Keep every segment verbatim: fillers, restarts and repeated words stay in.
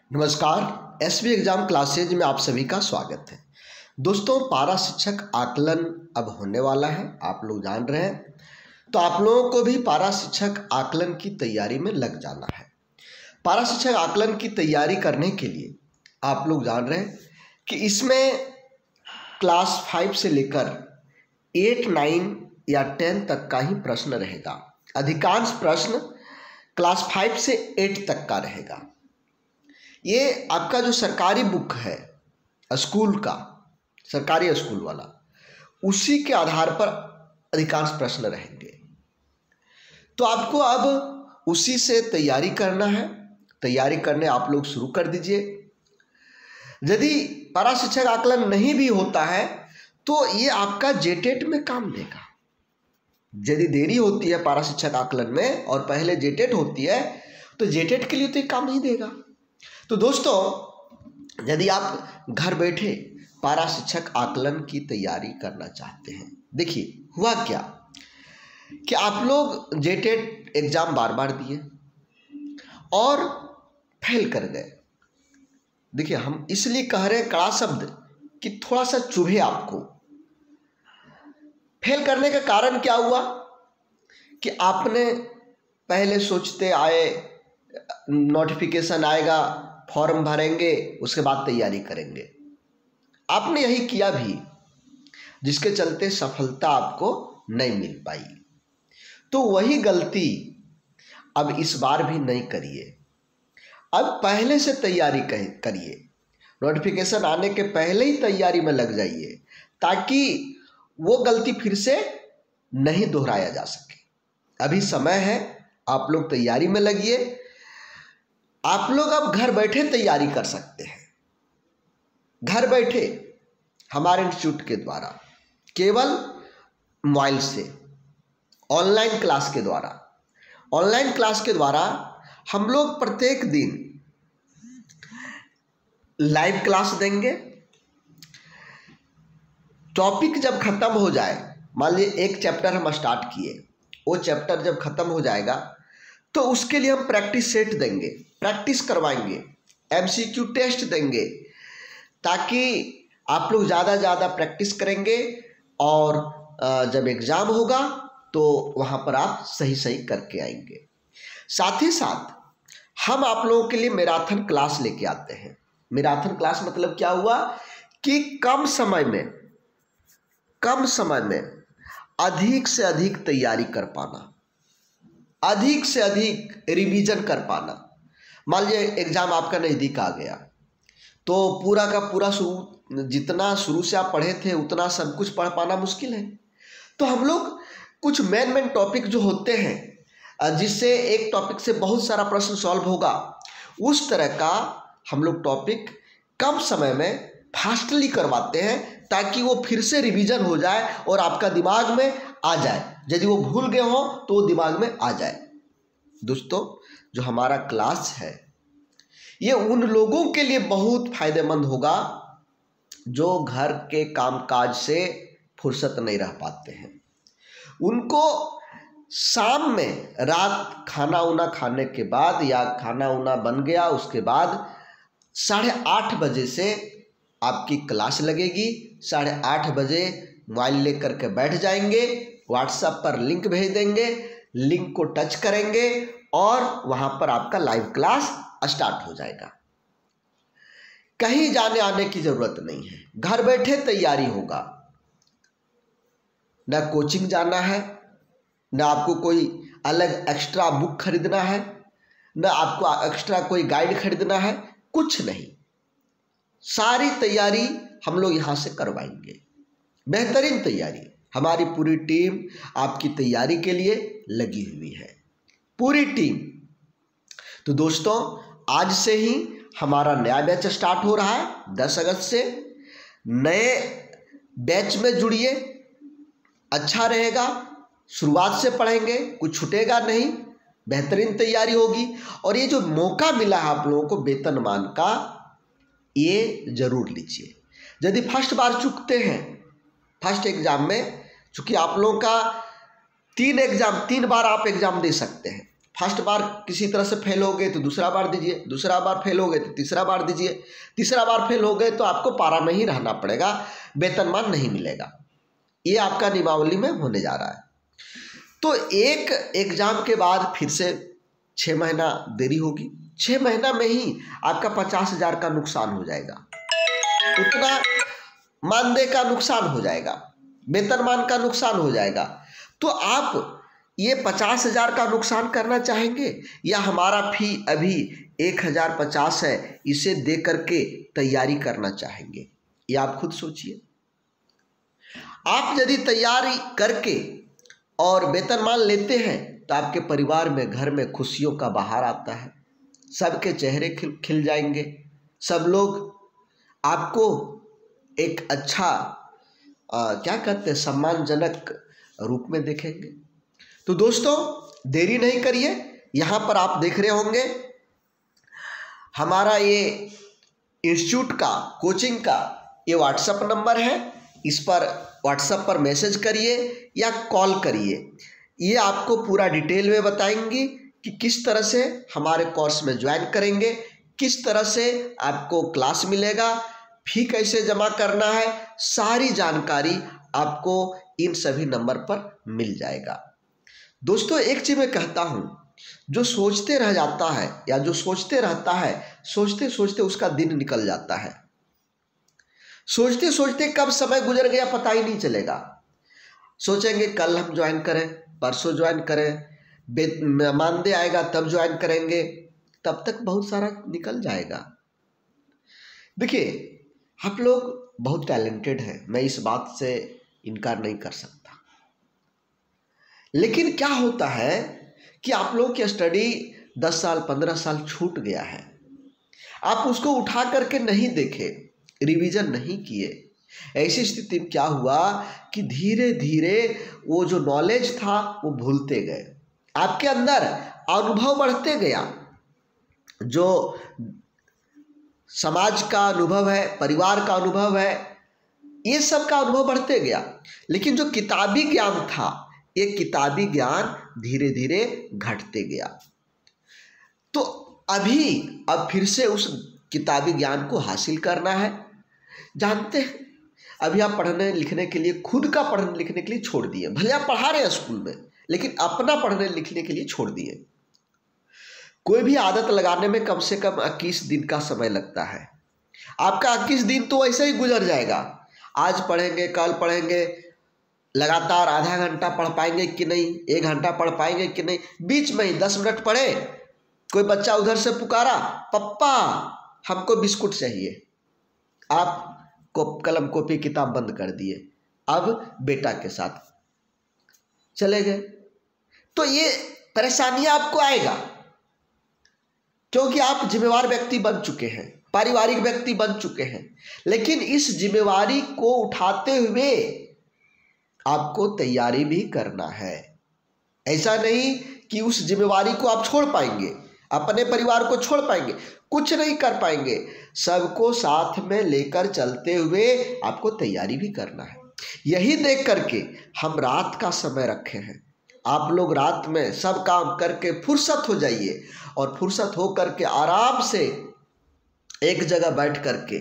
नमस्कार, SV exam classes में आप सभी का स्वागत है। दोस्तों, पारा शिक्षक आकलन अब होने वाला है, आप लोग जान रहे हैं। तो आप लोगों को भी पारा शिक्षक आकलन की तैयारी में लग जाना है। पारा शिक्षक आकलन की तैयारी करने के लिए आप लोग जान रहे हैं कि इसमें क्लास फाइव से लेकर एट नाइन या टेन तक का ही प्रश्न रहेगा। अधिकांश प्रश्न क्लास फाइव से एट तक का रहेगा। ये आपका जो सरकारी बुक है स्कूल का, सरकारी स्कूल वाला, उसी के आधार पर अधिकांश प्रश्न रहेंगे। तो आपको अब उसी से तैयारी करना है। तैयारी करने आप लोग शुरू कर दीजिए। यदि पारा शिक्षक आकलन नहीं भी होता है तो ये आपका जेटेट में काम देगा। यदि देरी होती है पारा शिक्षक आकलन में और पहले जेटेट होती है तो जेटेट के लिए तो ये काम नहीं देगा। तो दोस्तों, यदि आप घर बैठे पारा शिक्षक आकलन की तैयारी करना चाहते हैं, देखिए हुआ क्या कि आप लोग जेटेट एग्जाम बार बार दिए और फेल कर गए। देखिए, हम इसलिए कह रहे हैं कड़ा शब्द कि थोड़ा सा चुभे आपको। फेल करने का कारण क्या हुआ कि आपने पहले सोचते आए नोटिफिकेशन आएगा, फॉर्म भरेंगे, उसके बाद तैयारी करेंगे। आपने यही किया भी, जिसके चलते सफलता आपको नहीं मिल पाई। तो वही गलती अब इस बार भी नहीं करिए। अब पहले से तैयारी करिए। नोटिफिकेशन आने के पहले ही तैयारी में लग जाइए ताकि वो गलती फिर से नहीं दोहराया जा सके। अभी समय है, आप लोग तैयारी में लगिए। आप लोग अब घर बैठे तैयारी कर सकते हैं। घर बैठे हमारे इंस्टीट्यूट के द्वारा, केवल मोबाइल से, ऑनलाइन क्लास के द्वारा ऑनलाइन क्लास के द्वारा हम लोग प्रत्येक दिन लाइव क्लास देंगे। टॉपिक जब खत्म हो जाए, मान लीजिए एक चैप्टर हम स्टार्ट किए, वो चैप्टर जब खत्म हो जाएगा तो उसके लिए हम प्रैक्टिस सेट देंगे, प्रैक्टिस करवाएंगे, एमसीक्यू टेस्ट देंगे, ताकि आप लोग ज़्यादा ज़्यादा प्रैक्टिस करेंगे और जब एग्ज़ाम होगा तो वहाँ पर आप सही सही करके आएंगे। साथ ही साथ हम आप लोगों के लिए मैराथन क्लास लेके आते हैं। मैराथन क्लास मतलब क्या हुआ कि कम समय में कम समय में अधिक से अधिक तैयारी कर पाना, अधिक से अधिक रिवीजन कर पाना। मान लीजिए एग्ज़ाम आपका नज़दीक आ गया तो पूरा का पूरा शुरू जितना शुरू से आप पढ़े थे उतना सब कुछ पढ़ पाना मुश्किल है। तो हम लोग कुछ मेन मेन टॉपिक जो होते हैं, जिससे एक टॉपिक से बहुत सारा प्रश्न सॉल्व होगा, उस तरह का हम लोग टॉपिक कम समय में फास्टली करवाते हैं ताकि वो फिर से रिवीजन हो जाए और आपका दिमाग में आ जाए। यदि वो भूल गए हो तो वो दिमाग में आ जाए। दोस्तों, जो हमारा क्लास है ये उन लोगों के लिए बहुत फायदेमंद होगा जो घर के कामकाज से फुर्सत नहीं रह पाते हैं। उनको शाम में, रात खाना उना खाने के बाद या खाना उना बन गया उसके बाद साढ़े आठ बजे से आपकी क्लास लगेगी। साढ़े आठ बजे मोबाइल लेकर के बैठ जाएंगे, व्हाट्सएप पर लिंक भेज देंगे, लिंक को टच करेंगे और वहाँ पर आपका लाइव क्लास स्टार्ट हो जाएगा। कहीं जाने आने की ज़रूरत नहीं है, घर बैठे तैयारी होगा। ना कोचिंग जाना है, ना आपको कोई अलग एक्स्ट्रा बुक खरीदना है, ना आपको एक्स्ट्रा कोई गाइड खरीदना है, कुछ नहीं। सारी तैयारी हम लोग यहाँ से करवाएंगे। बेहतरीन तैयारी, हमारी पूरी टीम आपकी तैयारी के लिए लगी हुई है, पूरी टीम। तो दोस्तों, आज से ही हमारा नया बैच स्टार्ट हो रहा है। दस अगस्त से नए बैच में जुड़िए, अच्छा रहेगा। शुरुआत से पढ़ेंगे, कुछ छूटेगा नहीं, बेहतरीन तैयारी होगी। और ये जो मौका मिला है आप लोगों को वेतनमान का, ये जरूर लीजिए। यदि फर्स्ट बार चूकते हैं फर्स्ट एग्जाम में, चूँकि आप लोगों का तीन एग्जाम तीन बार आप एग्जाम दे सकते हैं, फर्स्ट बार किसी तरह से फेल हो गए तो दूसरा बार दीजिए, दूसरा बार फेल हो गए तो तीसरा बार दीजिए, तीसरा बार फेल हो गए तो आपको पारा में ही रहना पड़ेगा, वेतनमान नहीं मिलेगा। ये आपका नियमावली में होने जा रहा है। तो एक एग्जाम के बाद फिर से छः महीना देरी होगी, छः महीना में ही आपका पचास हजार का नुकसान हो जाएगा, उतना मानदेय का नुकसान हो जाएगा, वेतनमान का नुकसान हो जाएगा। तो आप ये पचास हजार का नुकसान करना चाहेंगे या हमारा फी अभी एक हजार पचास है, इसे दे करके तैयारी करना चाहेंगे? ये आप खुद सोचिए। आप यदि तैयारी करके और वेतनमान लेते हैं तो आपके परिवार में, घर में खुशियों का बहार आता है, सबके चेहरे खिल खिल जाएंगे, सब लोग आपको एक अच्छा आ, क्या कहते हैं सम्मानजनक रूप में देखेंगे। तो दोस्तों देरी नहीं करिए। यहाँ पर आप देख रहे होंगे हमारा ये इंस्टीट्यूट का, कोचिंग का ये व्हाट्सएप नंबर है, इस पर व्हाट्सएप पर मैसेज करिए या कॉल करिए। ये आपको पूरा डिटेल में बताएंगी कि किस तरह से हमारे कोर्स में ज्वाइन करेंगे, किस तरह से आपको क्लास मिलेगा, फी कैसे जमा करना है, सारी जानकारी आपको इन सभी नंबर पर मिल जाएगा। दोस्तों एक चीज़ मैं कहता हूँ, जो सोचते रह जाता है या जो सोचते रहता है, सोचते सोचते उसका दिन निकल जाता है। सोचते सोचते कब समय गुजर गया पता ही नहीं चलेगा। सोचेंगे कल हम ज्वाइन करें, परसों ज्वाइन करें, मानदेय आएगा तब ज्वाइन करेंगे, तब तक बहुत सारा निकल जाएगा। देखिए आप लोग बहुत टैलेंटेड हैं, मैं इस बात से इनकार नहीं कर सकता, लेकिन क्या होता है कि आप लोग की स्टडी दस साल पंद्रह साल छूट गया है, आप उसको उठा करके नहीं देखे, रिवीजन नहीं किए। ऐसी स्थिति में क्या हुआ कि धीरे धीरे वो जो नॉलेज था वो भूलते गए, आपके अंदर अनुभव बढ़ते गया, जो समाज का अनुभव है, परिवार का अनुभव है, ये सब का अनुभव बढ़ते गया। लेकिन जो किताबी ज्ञान था, ये किताबी ज्ञान धीरे धीरे घटते गया। तो अभी अब फिर से उस किताबी ज्ञान को हासिल करना है। जानते हैं अभी आप पढ़ने लिखने के लिए, खुद का पढ़ने लिखने के लिए छोड़ दिए, भले आप पढ़ा रहे हैं स्कूल में, लेकिन अपना पढ़ने लिखने के लिए छोड़ दिए। कोई भी आदत लगाने में कम से कम इक्कीस दिन का समय लगता है। आपका इक्कीस दिन तो ऐसे ही गुजर जाएगा, आज पढ़ेंगे कल पढ़ेंगे, लगातार आधा घंटा पढ़ पाएंगे कि नहीं, एक घंटा पढ़ पाएंगे कि नहीं, बीच में ही दस मिनट पढ़े, कोई बच्चा उधर से पुकारा, पप्पा हमको बिस्कुट चाहिए, आप को कलम कॉपी किताब बंद कर दिए, अब बेटा के साथ चले गए। तो ये परेशानियां आपको आएगा, क्योंकि आप जिम्मेवार व्यक्ति बन चुके हैं, पारिवारिक व्यक्ति बन चुके हैं। लेकिन इस जिम्मेवारी को उठाते हुए आपको तैयारी भी करना है। ऐसा नहीं कि उस जिम्मेवारी को आप छोड़ पाएंगे, अपने परिवार को छोड़ पाएंगे, कुछ नहीं कर पाएंगे। सबको साथ में लेकर चलते हुए आपको तैयारी भी करना है। यही देख करके हम रात का समय रखे हैं। आप लोग रात में सब काम करके फुर्सत हो जाइए और फुर्सत हो करके आराम से एक जगह बैठ करके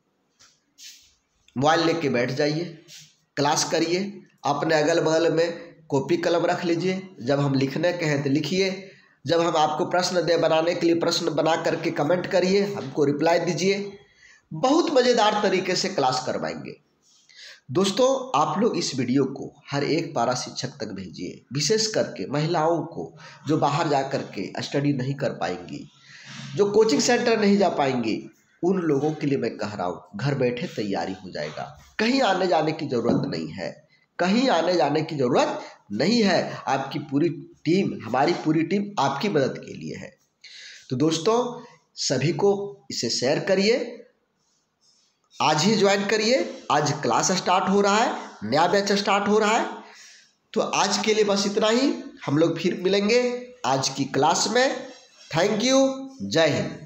मोबाइल लेके बैठ जाइए, क्लास करिए, अपने अगल बगल में कॉपी कलम रख लीजिए, जब हम लिखने के हैं तो लिखिए, जब हम आपको प्रश्न दे बनाने के लिए प्रश्न बना करके कमेंट करिए, हमको रिप्लाई दीजिए। बहुत मज़ेदार तरीके से क्लास करवाएंगे। दोस्तों आप लोग इस वीडियो को हर एक पारा शिक्षक तक भेजिए, विशेष करके महिलाओं को जो बाहर जा कर के स्टडी नहीं कर पाएंगी, जो कोचिंग सेंटर नहीं जा पाएंगी, उन लोगों के लिए मैं कह रहा हूँ घर बैठे तैयारी हो जाएगा। कहीं आने जाने की ज़रूरत नहीं है, कहीं आने जाने की ज़रूरत नहीं है। आपकी पूरी टीम, हमारी पूरी टीम आपकी मदद के लिए है। तो दोस्तों सभी को इसे शेयर करिए, आज ही ज्वाइन करिए। आज क्लास स्टार्ट हो रहा है, नया बैच स्टार्ट हो रहा है। तो आज के लिए बस इतना ही, हम लोग फिर मिलेंगे आज की क्लास में। थैंक यू, जय हिंद।